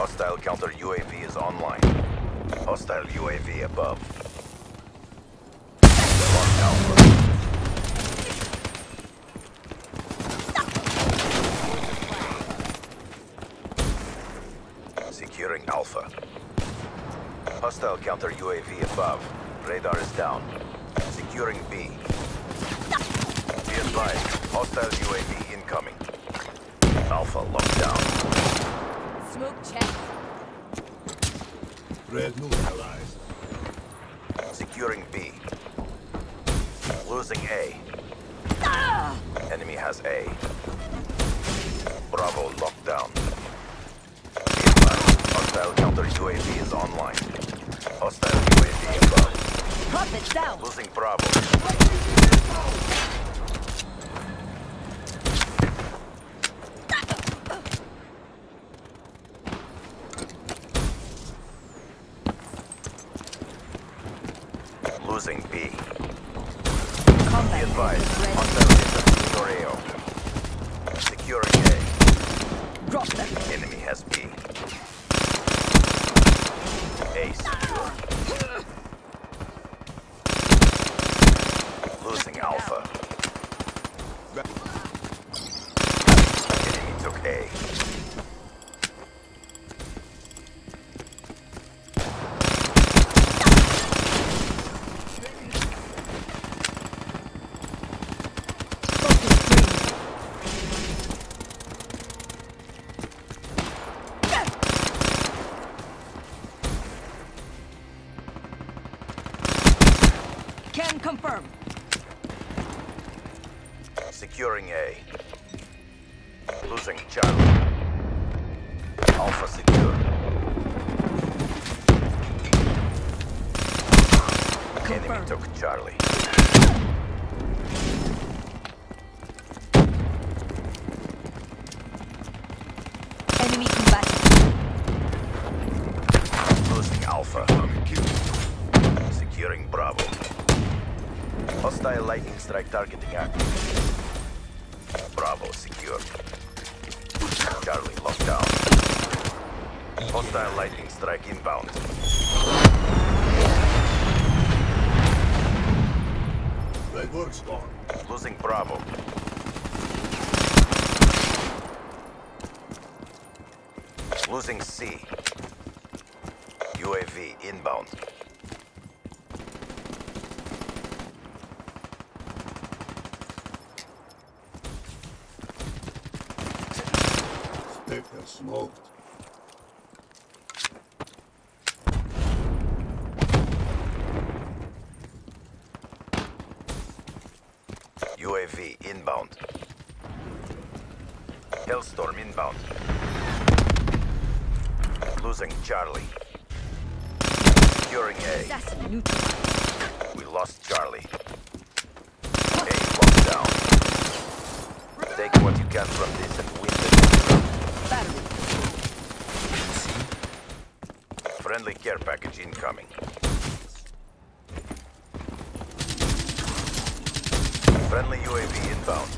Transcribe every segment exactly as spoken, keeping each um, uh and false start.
Hostile counter U A V is online. Hostile U A V above. Lost Alpha. Securing Alpha. Hostile counter U A V above. Radar is down. Securing B. Be advised, hostile U A V incoming. Alpha locked down. Smoke check. Red neutralized. Securing B. Losing A. Ah! Enemy has A. Bravo locked down. Be advised, hostile counter U A V is online. Hostile U A V above. Profit down. Losing Bravo. Losing B. Combat Be advised, ready. hostile is Toreo. Securing A. Drop them. Enemy has B. A secure. Losing Alpha. Enemy took A. Can confirm. Securing A. Losing Charlie. Alpha secure. Enemy Confirmed. took Charlie. Enemy combatant. Losing Alpha. Securing Bravo. Hostile lightning strike targeting active. Bravo secured. Charlie locked down. Hostile lightning strike inbound. Red work spawn. Losing Bravo. Losing C. U A V inbound. Spectre smoked. U A V inbound. Hellstorm inbound. Losing Charlie. Securing A. Assassin neutralized. We lost Charlie. A locked down. Take what you can from this and win the next round. Battery. Friendly care package incoming. Friendly U A V inbound.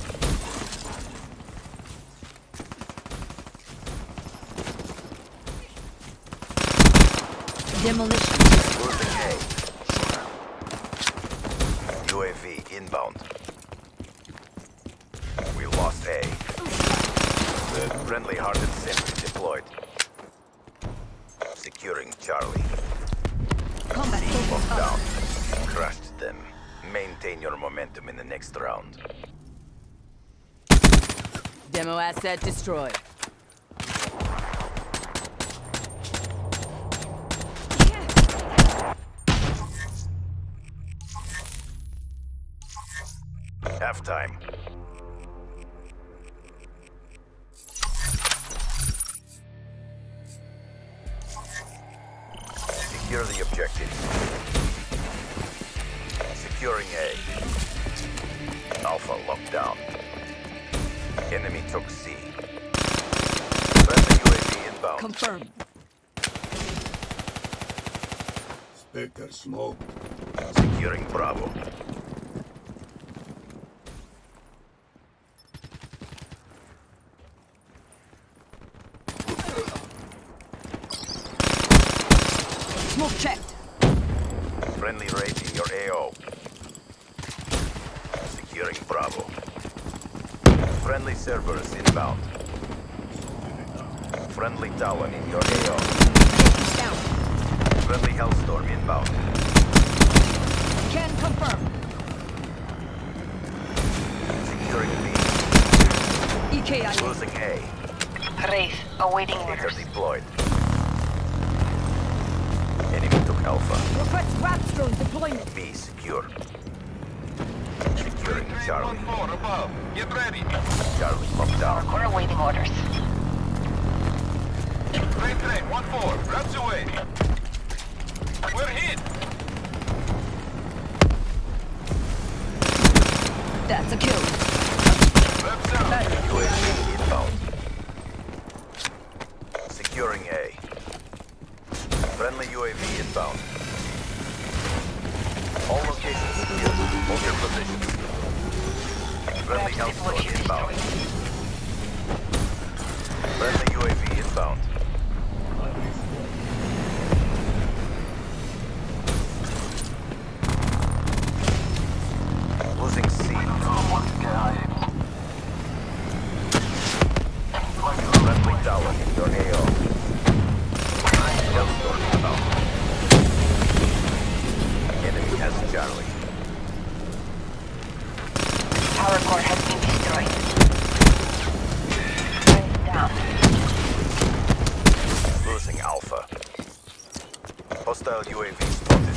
Demolition. Losing A. U A V inbound. We lost A. Friendly hardened sentry deployed. Securing Charlie. Combat focus Locked up. down. Crushed them. Maintain your momentum in the next round. Demo asset destroyed. Halftime. Secure the objective. Securing A. Alpha locked down. Enemy took C. Friendly U A V inbound. Confirmed. Spectre smoked. Securing Bravo. Smoke checked. Friendly raiding your A O. Securing Bravo. Friendly servers inbound. Friendly Talon in your A O. Down. Friendly Hellstorm inbound. Can confirm. Securing B. E K I A. Losing A. Wraith, awaiting Hater orders. deployed. Enemy took Alpha. Request Rapstrone deployment. B secure. Securing Charlie. Four above. Get ready. Charlie locked down. We're awaiting orders. Train train, one four. Routes away. We're hit. That's a kill. Left down. Battery. U A V inbound. Securing A. Friendly U A V inbound. All locations secure. Hold your positions. Friendly Hellstorm inbound. Friendly U A V inbound. Losing C. Friendly Talon in your A O. Hellstorm inbound. Enemy has Charlie. Power core has been destroyed. Wraith down. Losing Alpha. Hostile U A V spotted.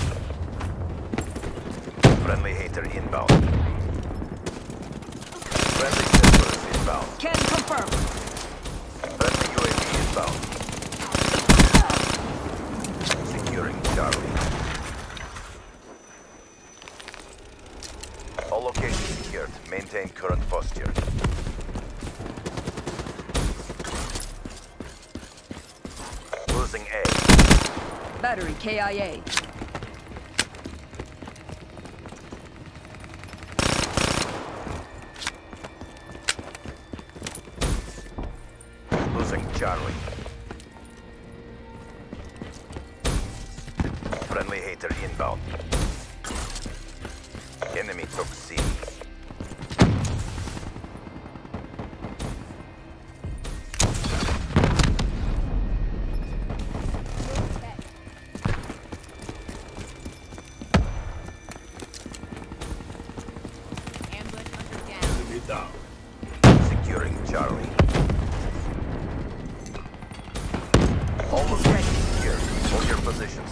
Friendly Hater inbound. Friendly servers inbound. Can confirm. Friendly U A V inbound. Securing Charlie. All locations secured. Maintain current posture. Losing A. Battery K I A. Losing Charlie. Friendly Hater inbound. Enemy took C. Enemy down. Securing Charlie. Focus Almost ready. secure. Hold your positions.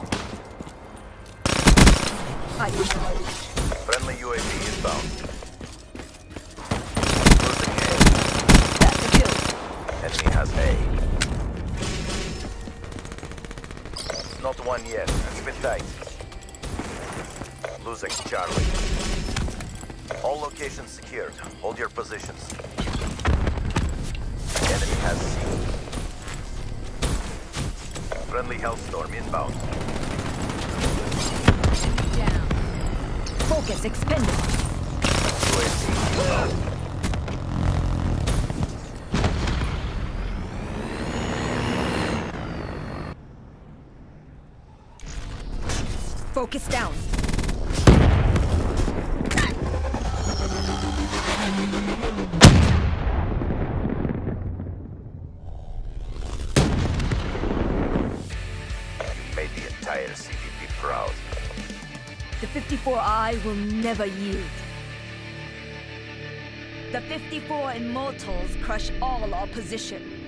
I Friendly U A V inbound. Losing A. That's a kill. Enemy has A. Not one yet. Keep it tight. Losing Charlie. All locations secured. Hold your positions. Enemy has C. Friendly Hellstorm inbound. Down. Focus expended. U A V inbound. Focus down. You made the entire C V P proud. The fifty-four I will never yield. The fifty-four Immortals crush all opposition.